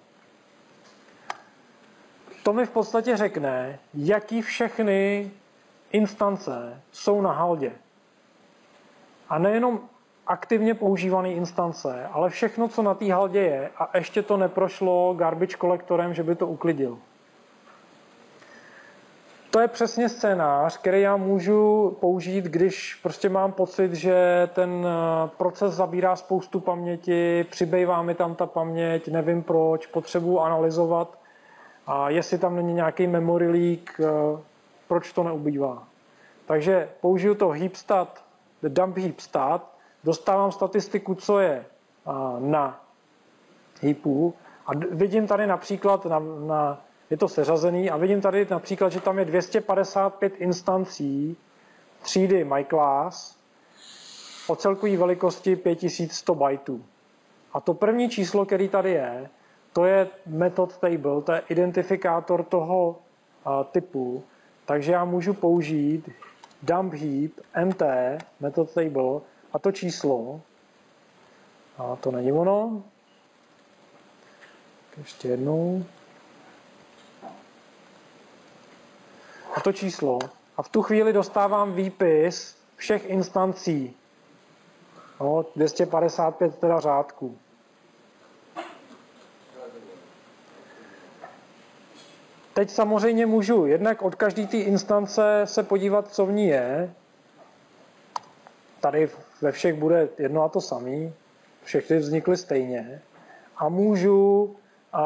To mi v podstatě řekne, jaký všechny instance jsou na haldě. A nejenom aktivně používané instance, ale všechno, co na té haldě je a ještě to neprošlo garbage kolektorem, že by to uklidil. To je přesně scénář, který já můžu použít, když prostě mám pocit, že ten proces zabírá spoustu paměti, přibývá mi tam ta paměť, nevím proč, potřebuji analyzovat a jestli tam není nějaký memory leak, proč to neubývá. Takže použiju to heapstat, dump heapstat, dostávám statistiku, co je na heapu a vidím tady například, je to seřazený a vidím tady například, že tam je 255 instancí třídy myClass o celkové velikosti 5100 bajtů. A to první číslo, který tady je, to je method table, to je identifikátor toho typu, takže já můžu použít dump heap mt method table a to číslo, a to není ono, ještě jednou, a to číslo, a v tu chvíli dostávám výpis všech instancí, 255 teda řádků. Teď samozřejmě můžu jednak od každé té instance se podívat, co v ní je. Tady ve všech bude jedno a to samé. Všechny vznikly stejně. A můžu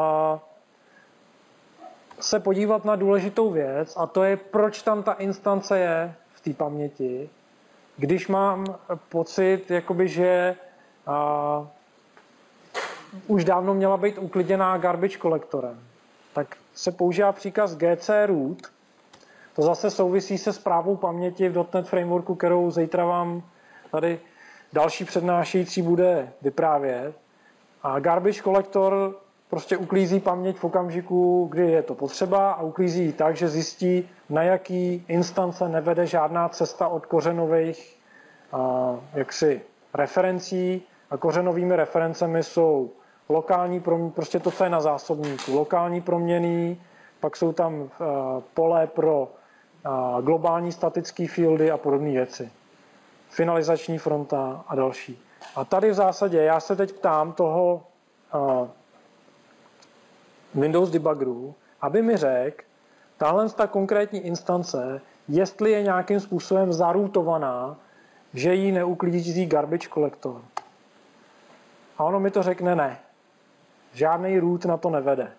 se podívat na důležitou věc, a to je, proč tam ta instance je v té paměti, když mám pocit, jakoby, že už dávno měla být ukliděná garbage kolektorem. Tak se používá příkaz gcroot. To zase souvisí se správou paměti v .NET Frameworku, kterou zítra vám tady další přednášející bude vyprávět. A garbage kolektor prostě uklízí paměť v okamžiku, kdy je to potřeba a uklízí ji tak, že zjistí, na jaký instance nevede žádná cesta od kořenových referencí. A kořenovými referencemi jsou lokální proměny, prostě to, co je na zásobníku, lokální proměny, pak jsou tam pole pro globální statické fieldy a podobné věci. Finalizační fronta a další. A tady v zásadě já se teď ptám toho Windows debuggeru, aby mi řekl, tahle ta konkrétní instance, jestli je nějakým způsobem zaroutovaná, že ji neuklízí garbage kolektor. A ono mi to řekne ne. Žádný root na to nevede.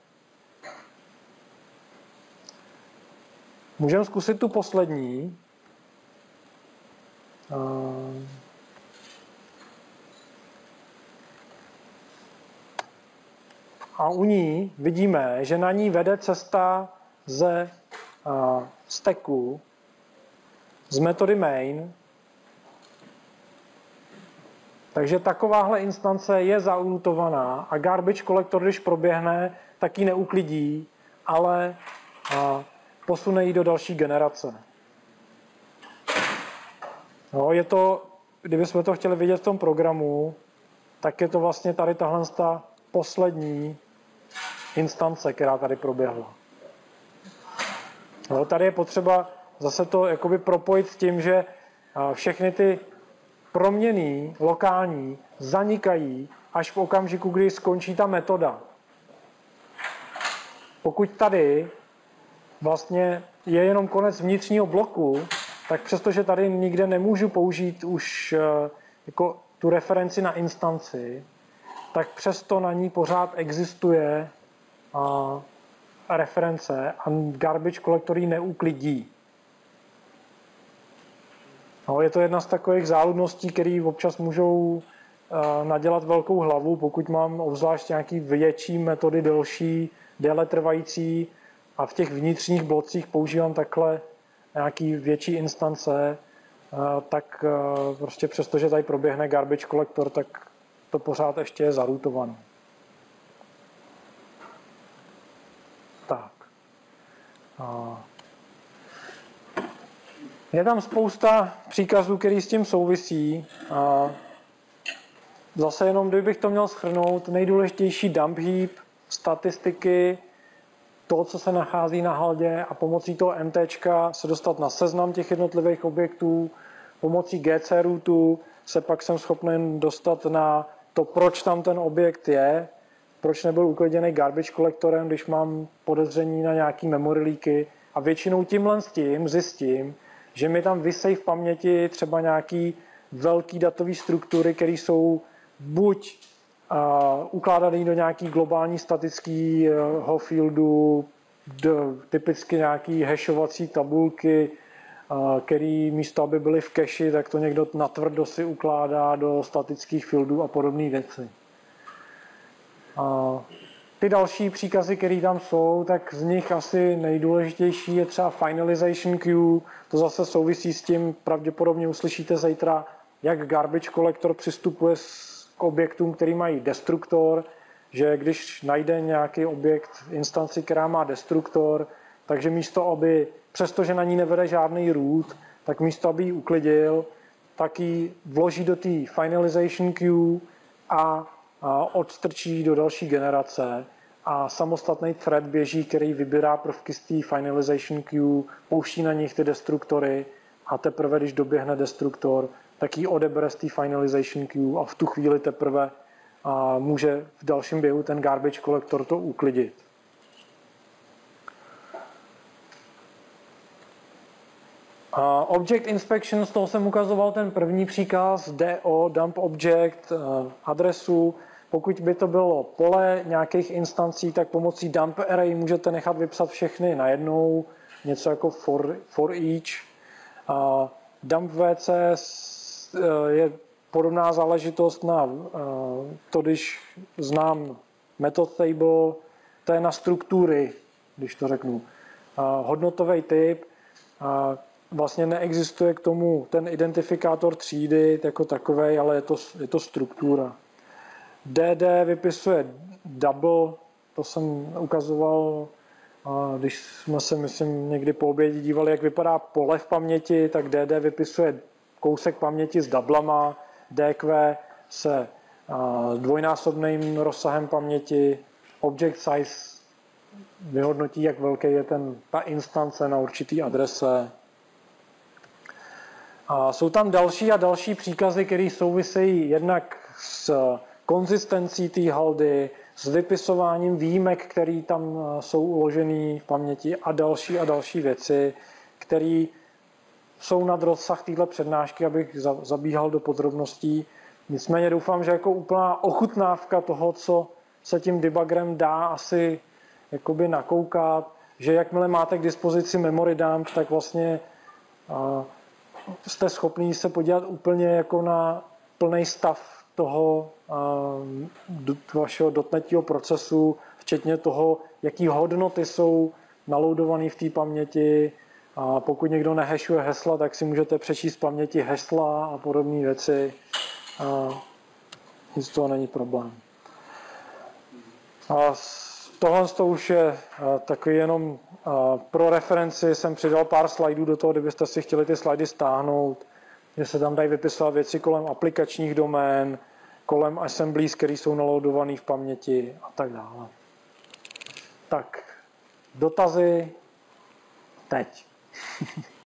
Můžeme zkusit tu poslední. A u ní vidíme, že na ní vede cesta ze stacku, z metody main. Takže takováhle instance je zaroutovaná a garbage kolektor, když proběhne, tak ji neuklidí, ale posune ji do další generace. No, je to, kdybychom to chtěli vidět v tom programu, tak je to vlastně tady tahle poslední instance, která tady proběhla. No, tady je potřeba zase to jakoby propojit s tím, že všechny ty proměny lokální zanikají až v okamžiku, kdy skončí ta metoda. Pokud tady vlastně je jenom konec vnitřního bloku, tak přestože tady nikde nemůžu použít už jako tu referenci na instanci, tak přesto na ní pořád existuje reference a garbage collector ji neuklidí. No, je to jedna z takových záludností, které občas můžou nadělat velkou hlavu, pokud mám obzvlášť nějaký větší metody, delší, déle trvající a v těch vnitřních blocích používám takhle nějaký větší instance, tak prostě přesto, že tady proběhne garbage collector, tak to pořád ještě je zaroutované. Tak. Je tam spousta příkazů, které s tím souvisí. Zase jenom, kdybych to měl shrnout, nejdůležitější dump heap, statistiky, to, co se nachází na haldě a pomocí toho MTčka se dostat na seznam těch jednotlivých objektů, pomocí GC routu se pak jsem schopen dostat na to, proč tam ten objekt je, proč nebyl ukliděný garbage collectorem, když mám podezření na nějaký memory leaky a většinou tímhle s tím zjistím, že mi tam vysejí v paměti třeba nějaký velký datový struktury, které jsou buď ukládaný do nějaký globální statického fieldu, typicky nějaký hashovací tabulky, který místo, aby byly v cache, tak to někdo natvrdo si ukládá do statických fieldů a podobné věci. Ty další příkazy, které tam jsou, tak z nich asi nejdůležitější je třeba finalization queue. To zase souvisí s tím, pravděpodobně uslyšíte zítra, jak garbage collector přistupuje k objektům, který mají destruktor, že když najde nějaký objekt v instanci, která má destruktor, takže místo, aby, přestože na ní nevede žádný root, tak místo, aby ji uklidil, tak ji vloží do té finalization queue a odstrčí do další generace a samostatný thread běží, který vybírá prvky z té finalization queue, pouští na nich ty destruktory a teprve, když doběhne destruktor, tak ji odebere z té finalization queue a v tu chvíli teprve může v dalším běhu ten garbage collector to uklidit. Object inspection, z toho jsem ukazoval ten první příkaz, DO, dump object, adresu. Pokud by to bylo pole nějakých instancí, tak pomocí dump array můžete nechat vypsat všechny najednou, něco jako for each. Dump VC je podobná záležitost na to, když znám method table, to je na struktury, když to řeknu. Hodnotový typ, vlastně neexistuje k tomu ten identifikátor třídy jako takovej, ale je to struktura. DD vypisuje double, to jsem ukazoval, když jsme se, myslím, někdy po obědě dívali, jak vypadá pole v paměti, tak DD vypisuje kousek paměti s doublama, DQ se dvojnásobným rozsahem paměti, object size vyhodnotí, jak velký je ta instance na určitý adrese. A jsou tam další a další příkazy, které souvisejí jednak s konzistencí té haldy, s vypisováním výjimek, které tam jsou uložené v paměti a další věci, které jsou nad rozsah téhle přednášky, abych zabíhal do podrobností. Nicméně doufám, že jako úplná ochutnávka toho, co se tím debuggerem dá asi jakoby nakoukat, že jakmile máte k dispozici memory dump, tak vlastně jste schopný se podívat úplně jako na plný stav toho vašeho dotnetního procesu, včetně toho, jaký hodnoty jsou naloadované v té paměti. A pokud někdo nehashuje hesla, tak si můžete přečíst z paměti hesla a podobné věci. Nic z toho není problém. A tohle to už je takový jenom pro referenci. Jsem přidal pár slajdů do toho, kdybyste si chtěli ty slajdy stáhnout, že se tam dají vypisovat věci kolem aplikačních domén, kolem assemblies, které jsou naloadované v paměti a tak dále. Tak, dotazy teď.